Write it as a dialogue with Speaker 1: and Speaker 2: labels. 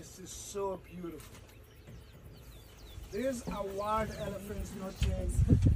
Speaker 1: It's just so beautiful. These are wild elephants, not chains.